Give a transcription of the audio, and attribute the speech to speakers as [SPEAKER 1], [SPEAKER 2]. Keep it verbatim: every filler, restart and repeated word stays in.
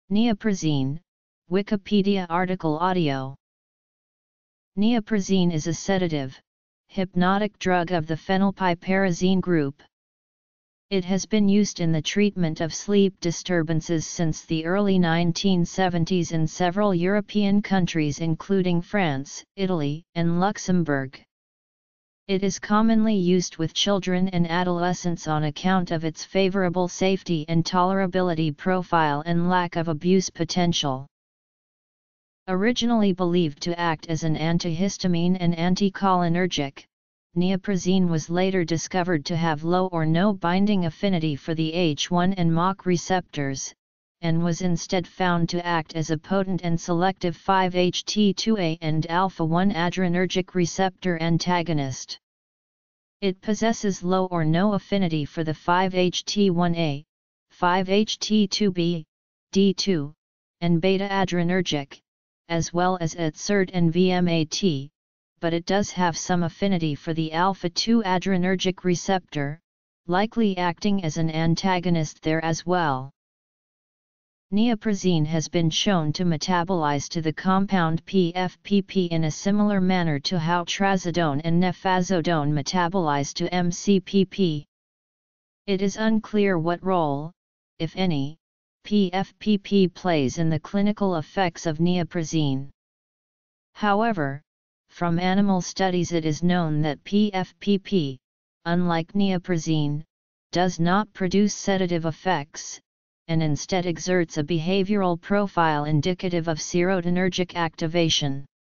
[SPEAKER 1] Neoprosine, Wikipedia article audio. Neoprosine is a sedative, hypnotic drug of the phenylpiperazine group. It has been used in the treatment of sleep disturbances since the early nineteen seventies in several European countries including France, Italy, and Luxembourg. It is commonly used with children and adolescents on account of its favorable safety and tolerability profile and lack of abuse potential. Originally believed to act as an antihistamine and anticholinergic, neoprosine was later discovered to have low or no binding affinity for the H one and M O C receptors, and was instead found to act as a potent and selective five H T two A and alpha one adrenergic receptor antagonist. It possesses low or no affinity for the five H T one A, five H T two B, D two, and beta adrenergic, as well as at S E R T and V M A T, but it does have some affinity for the alpha two adrenergic receptor, likely acting as an antagonist there as well. Neoprosine has been shown to metabolize to the compound P F P P in a similar manner to how trazodone and nefazodone metabolize to M C P P. It is unclear what role, if any, P F P P plays in the clinical effects of neoprosine. However, from animal studies it is known that P F P P, unlike neoprosine, does not produce sedative effects, and instead exerts a behavioral profile indicative of serotonergic activation.